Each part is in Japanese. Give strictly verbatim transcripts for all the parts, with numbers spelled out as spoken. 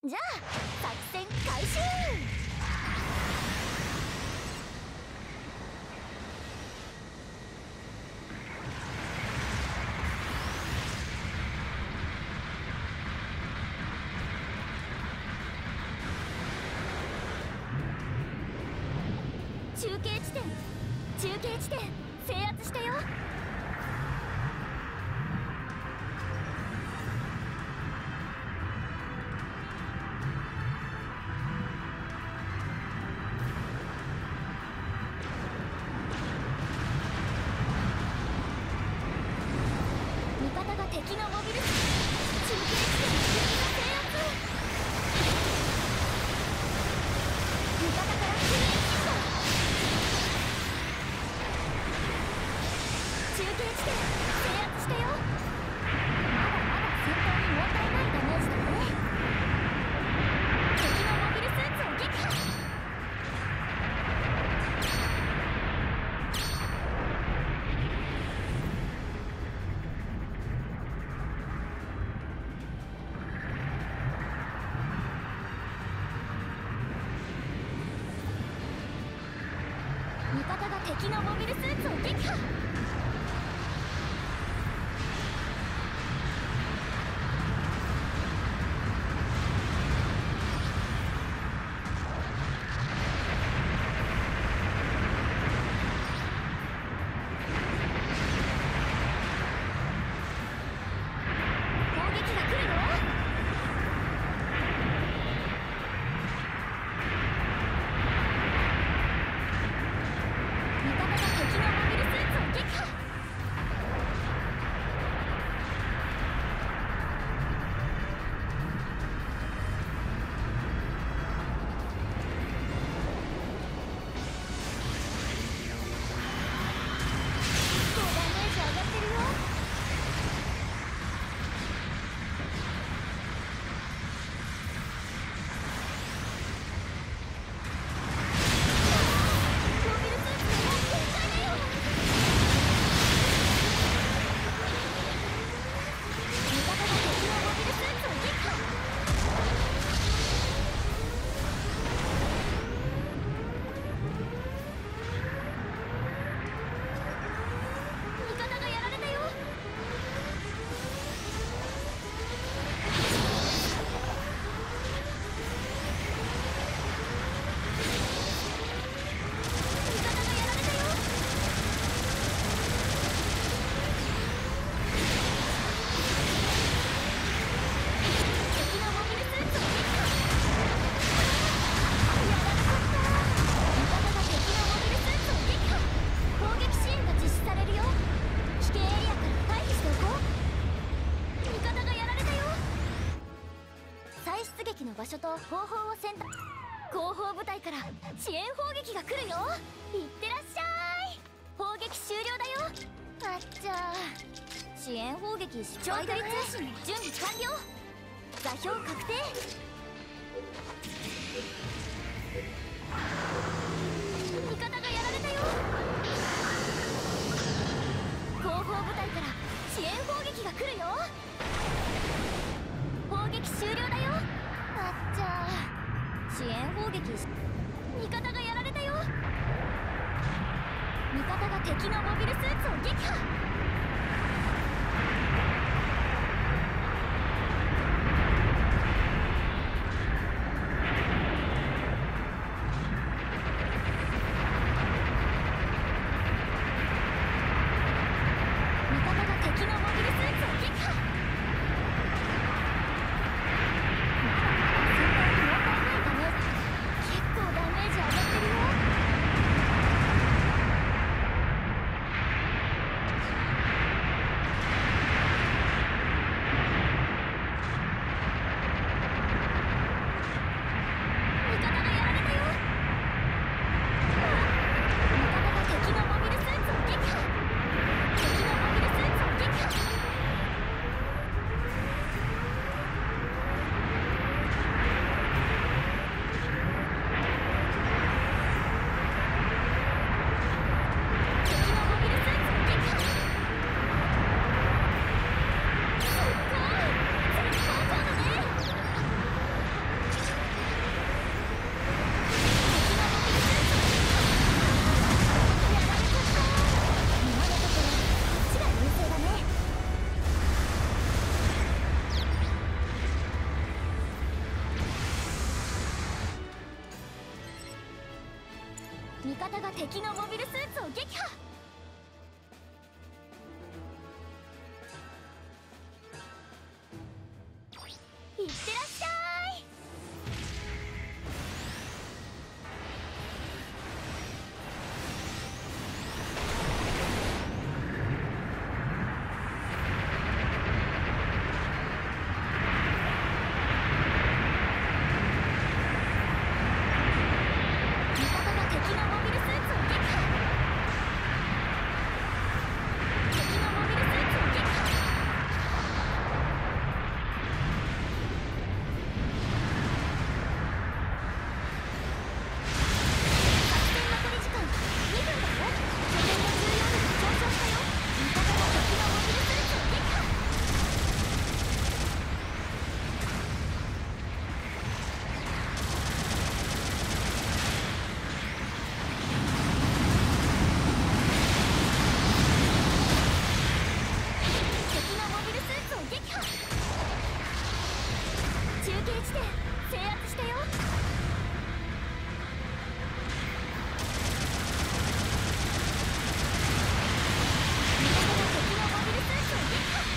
じゃあ作戦開始。中継地点中継地点制圧したよ。味方が敵のモビルスーツ中継地点制圧。味方からクリーンヒット。中継地点制圧したよ。まだまだ戦闘に問題ないダメージだね。敵のモビルスーツを撃破。味方が敵のモビルスーツを撃破。攻撃が来るよ。味方が敵のモビルスーツを撃破。結構ダメージ上がってるよ。モビルスーツがもう限界だよ。味方が敵のモビルスーツを撃破。味方がやられたよ。味方がやられたよ。敵のモビルスーツを撃破。やられちゃった。味方が敵のモビルスーツを撃破。攻撃支援が実施されるよ。危険エリアから退避しておこう。味方がやられたよ。再出撃の場所と方法を選択。後方部隊から支援砲撃が来るよ。いってらっしゃい。砲撃終了だよ。あっちゃー。支援砲撃失敗だね。長距離通信の準備完了。座標確定。味方がやられたよ。後方部隊から支援砲撃が来るよ。砲撃終了だよ。あっちゃー。支援砲撃し味方がやられたよ。味方が敵のモビルスーツを撃破。味方が敵のモビルスーツを撃破。まだまだ戦闘に問題ないダメージ。結構ダメージ上がってるよ。 味方が敵のモビルスーツを撃破。いってらっしゃい。中継地点制圧したよ。味方が敵のモビルスーツを撃破。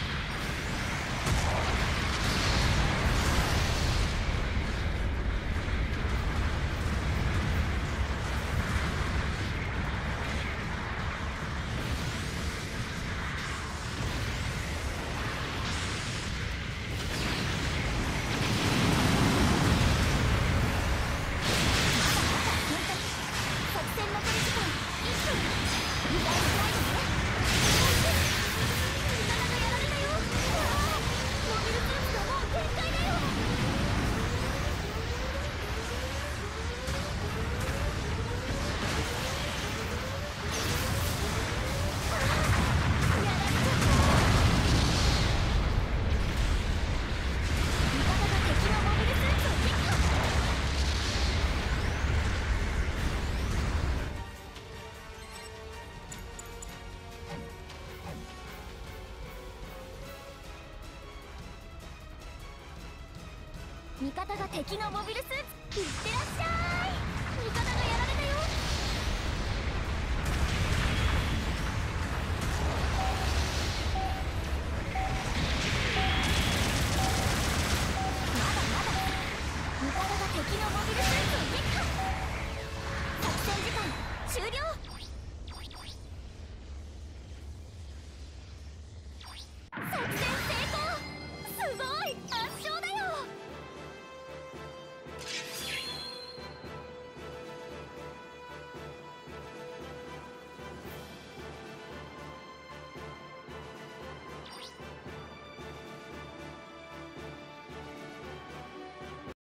味方が敵のモビルスーツ。いってらっしゃい。味方がやられたよ。まだまだ。味方が敵のモビルスーツを撃破。作戦時間終了。